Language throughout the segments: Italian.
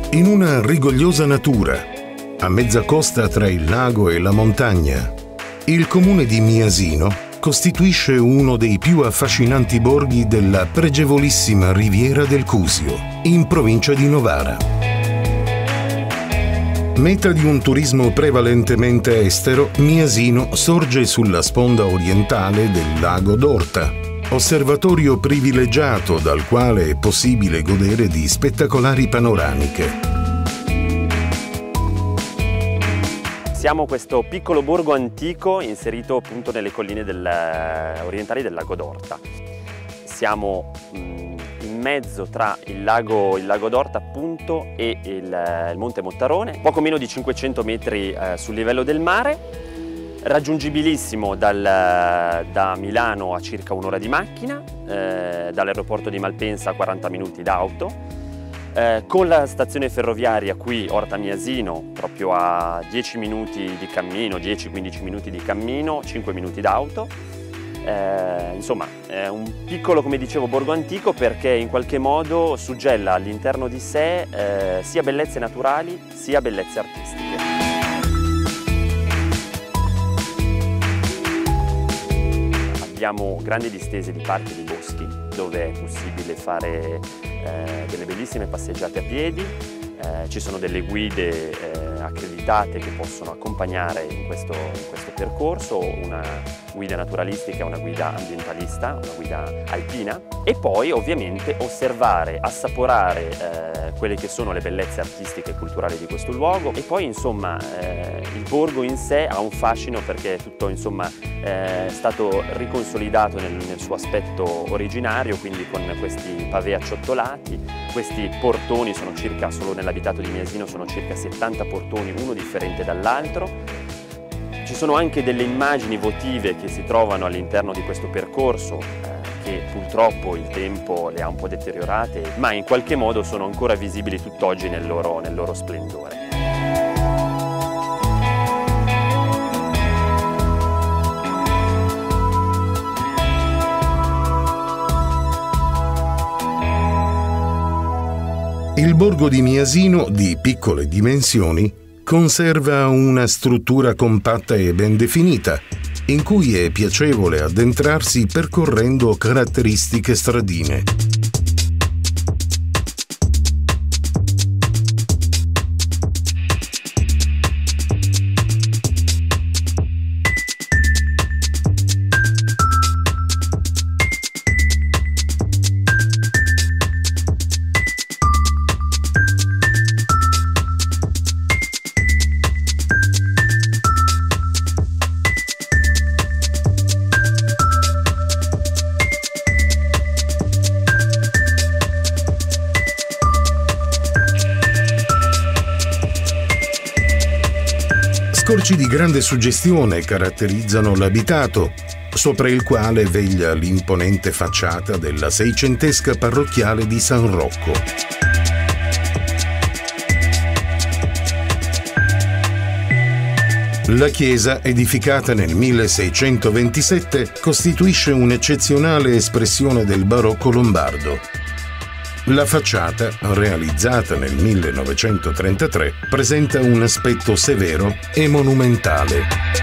In una rigogliosa natura, a mezza costa tra il lago e la montagna, il comune di Miasino costituisce uno dei più affascinanti borghi della pregevolissima riviera del Cusio, in provincia di Novara. Meta di un turismo prevalentemente estero, Miasino sorge sulla sponda orientale del lago d'Orta, osservatorio privilegiato dal quale è possibile godere di spettacolari panoramiche. Siamo questo piccolo borgo antico inserito appunto nelle colline orientali del lago d'Orta. Siamo in mezzo tra il lago d'Orta appunto e il Monte Mottarone, poco meno di 500 metri sul livello del mare, raggiungibilissimo da Milano a circa un'ora di macchina, dall'aeroporto di Malpensa a 40 minuti d'auto, con la stazione ferroviaria qui Orta Miasino proprio a 10 minuti di cammino, 10-15 minuti di cammino, 5 minuti d'auto. Insomma, è un piccolo, come dicevo, borgo antico perché in qualche modo suggella all'interno di sé sia bellezze naturali sia bellezze artistiche. Abbiamo grandi distese di parchi e di boschi dove è possibile fare delle bellissime passeggiate a piedi, ci sono delle guide accreditate che possono accompagnare in questo percorso, una guida naturalistica, una guida ambientalista, una guida alpina, e poi ovviamente osservare, assaporare quelle che sono le bellezze artistiche e culturali di questo luogo. E poi insomma il borgo in sé ha un fascino perché è tutto insomma è stato riconsolidato nel suo aspetto originario, quindi con questi pavè acciottolati, questi portoni sono circa, solo nell'abitato di Miasino sono circa 70 portoni, uno differente dall'altro. Ci sono anche delle immagini votive che si trovano all'interno di questo percorso che purtroppo il tempo le ha un po' deteriorate, ma in qualche modo sono ancora visibili tutt'oggi nel loro splendore. Il borgo di Miasino, di piccole dimensioni, conserva una struttura compatta e ben definita, in cui è piacevole addentrarsi percorrendo caratteristiche stradine. Scorci di grande suggestione caratterizzano l'abitato, sopra il quale veglia l'imponente facciata della seicentesca parrocchiale di San Rocco. La chiesa, edificata nel 1627, costituisce un'eccezionale espressione del barocco lombardo. La facciata, realizzata nel 1933, presenta un aspetto severo e monumentale.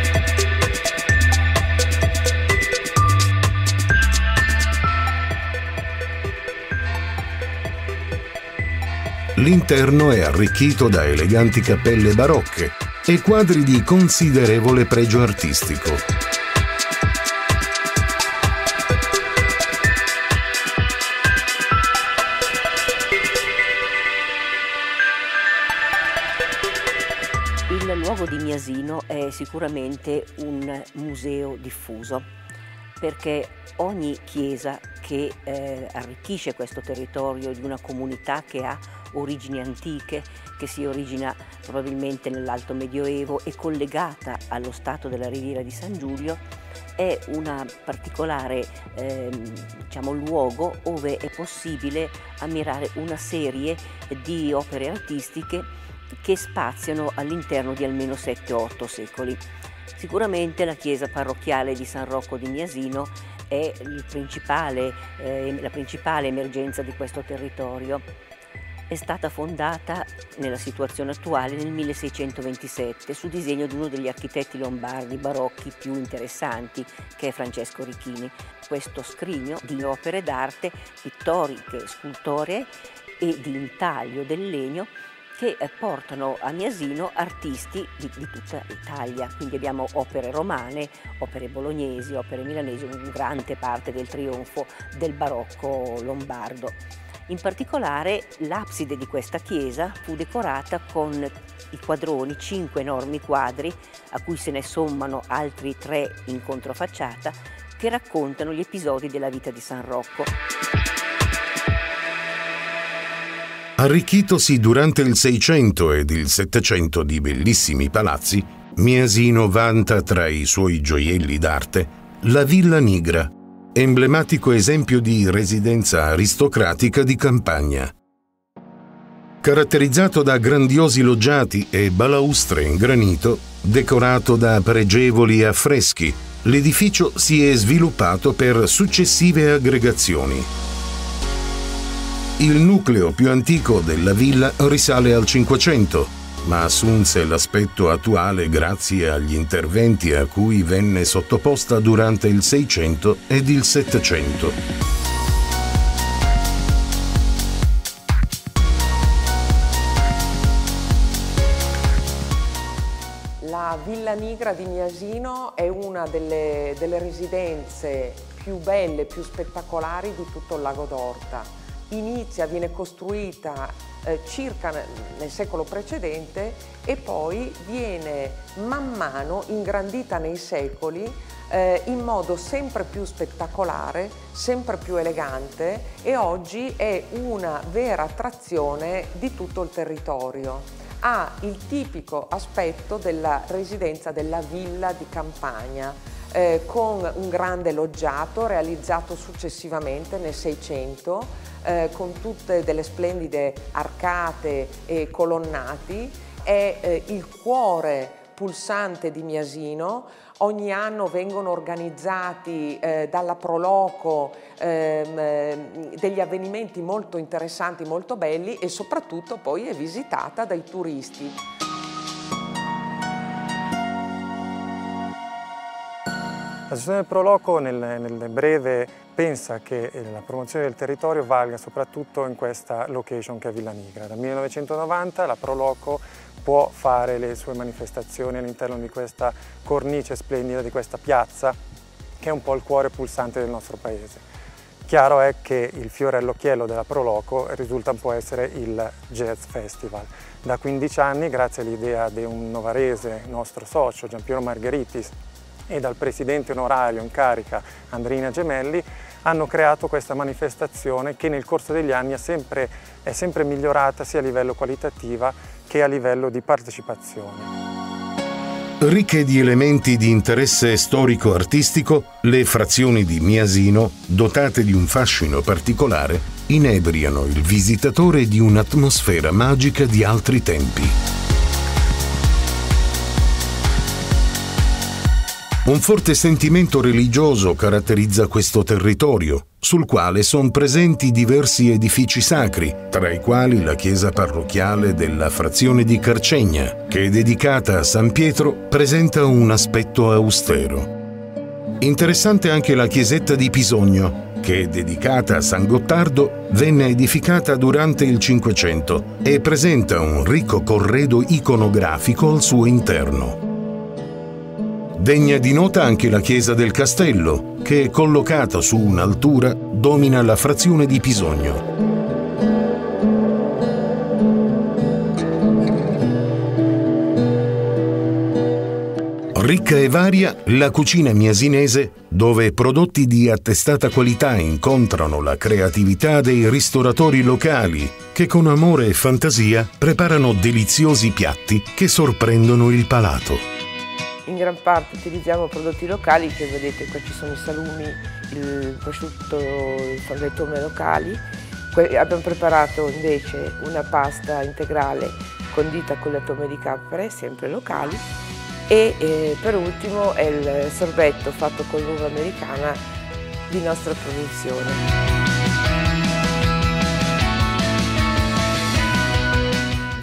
L'interno è arricchito da eleganti cappelle barocche e quadri di considerevole pregio artistico. Il luogo di Miasino è sicuramente un museo diffuso, perché ogni chiesa che arricchisce questo territorio di una comunità che ha origini antiche, che si origina probabilmente nell'Alto Medioevo e collegata allo stato della Riviera di San Giulio, è un particolare luogo dove è possibile ammirare una serie di opere artistiche che spaziano all'interno di almeno 7-8 secoli. Sicuramente la chiesa parrocchiale di San Rocco di Miasino è la principale emergenza di questo territorio. è stata fondata nella situazione attuale nel 1627 su disegno di uno degli architetti lombardi barocchi più interessanti, che è Francesco Richini. Questo scrigno di opere d'arte pittoriche, scultoree e di intaglio del legno che portano a Miasino artisti di tutta Italia. Quindi abbiamo opere romane, opere bolognesi, opere milanesi, una grande parte del trionfo del barocco lombardo. In particolare l'abside di questa chiesa fu decorata con i quadroni, 5 enormi quadri, a cui se ne sommano altri 3 in controfacciata, che raccontano gli episodi della vita di San Rocco. Arricchitosi durante il Seicento ed il Settecento di bellissimi palazzi, Miasino vanta tra i suoi gioielli d'arte la Villa Nigra, emblematico esempio di residenza aristocratica di campagna. Caratterizzato da grandiosi loggiati e balaustre in granito, decorato da pregevoli affreschi, l'edificio si è sviluppato per successive aggregazioni. Il nucleo più antico della villa risale al Cinquecento, ma assunse l'aspetto attuale grazie agli interventi a cui venne sottoposta durante il Seicento ed il Settecento. La Villa Nigra di Miasino è una delle residenze più belle, più spettacolari di tutto il Lago d'Orta. Viene costruita circa nel secolo precedente e poi viene man mano ingrandita nei secoli in modo sempre più spettacolare, sempre più elegante, e oggi è una vera attrazione di tutto il territorio. Ha il tipico aspetto della residenza della villa di campagna, con un grande loggiato realizzato successivamente nel Seicento, con tutte delle splendide arcate e colonnati. È il cuore pulsante di Miasino. Ogni anno vengono organizzati dalla Pro Loco degli avvenimenti molto interessanti, molto belli, e soprattutto poi è visitata dai turisti. L'associazione Pro Loco nel breve pensa che la promozione del territorio valga soprattutto in questa location che è Villa Nigra. Dal 1990 la Pro Loco può fare le sue manifestazioni all'interno di questa cornice splendida, di questa piazza che è un po' il cuore pulsante del nostro paese. Chiaro è che il fiore all'occhiello della Pro Loco può essere il Jazz Festival. Da 15 anni, grazie all'idea di un novarese, nostro socio, Giampiero Margheritis, e dal presidente onorario in carica Andrina Gemelli, hanno creato questa manifestazione che nel corso degli anni è sempre migliorata sia a livello qualitativo che a livello di partecipazione. Ricche di elementi di interesse storico-artistico, le frazioni di Miasino, dotate di un fascino particolare, inebriano il visitatore di un'atmosfera magica di altri tempi. Un forte sentimento religioso caratterizza questo territorio, sul quale sono presenti diversi edifici sacri, tra i quali la chiesa parrocchiale della frazione di Carcegna, che è dedicata a San Pietro, presenta un aspetto austero. Interessante anche la chiesetta di Pisogno, che è dedicata a San Gottardo, venne edificata durante il Cinquecento e presenta un ricco corredo iconografico al suo interno. Degna di nota anche la chiesa del Castello, che, collocata su un'altura, domina la frazione di Pisogno. Ricca e varia la cucina miasinese, dove prodotti di attestata qualità incontrano la creatività dei ristoratori locali, che con amore e fantasia preparano deliziosi piatti che sorprendono il palato. In gran parte utilizziamo prodotti locali, che vedete qua ci sono i salumi, il prosciutto, le tome locali. Abbiamo preparato invece una pasta integrale condita con le tome di cappere, sempre locali, e per ultimo è il sorbetto fatto con l'uva americana di nostra produzione.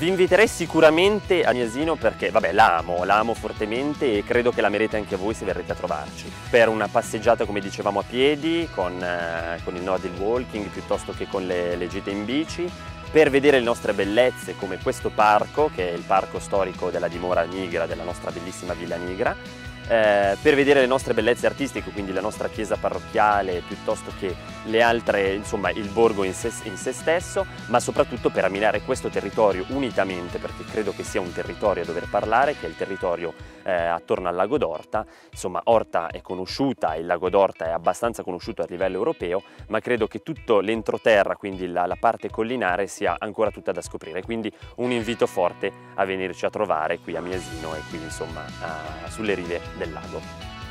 Vi inviterei sicuramente a Miasino perché, vabbè, la amo fortemente e credo che l'amerete anche voi se verrete a trovarci. Per una passeggiata, come dicevamo, a piedi, con il Nordic Walking, piuttosto che con le gite in bici, per vedere le nostre bellezze come questo parco, che è il parco storico della dimora Nigra, della nostra bellissima Villa Nigra, per vedere le nostre bellezze artistiche, quindi la nostra chiesa parrocchiale, piuttosto che le altre, insomma il borgo in se stesso, ma soprattutto per ammirare questo territorio unitamente, perché credo che sia un territorio a dover parlare, che è il territorio attorno al lago d'Orta. Insomma, Orta è conosciuta, il lago d'Orta è abbastanza conosciuto a livello europeo, ma credo che tutto l'entroterra, quindi la parte collinare, sia ancora tutta da scoprire, quindi un invito forte a venirci a trovare qui a Miasino e qui insomma sulle rive del lago.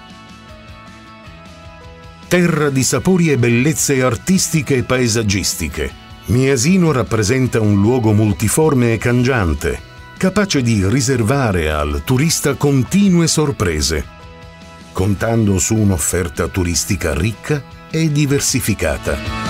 Terra di sapori e bellezze artistiche e paesaggistiche, Miasino rappresenta un luogo multiforme e cangiante, capace di riservare al turista continue sorprese, contando su un'offerta turistica ricca e diversificata.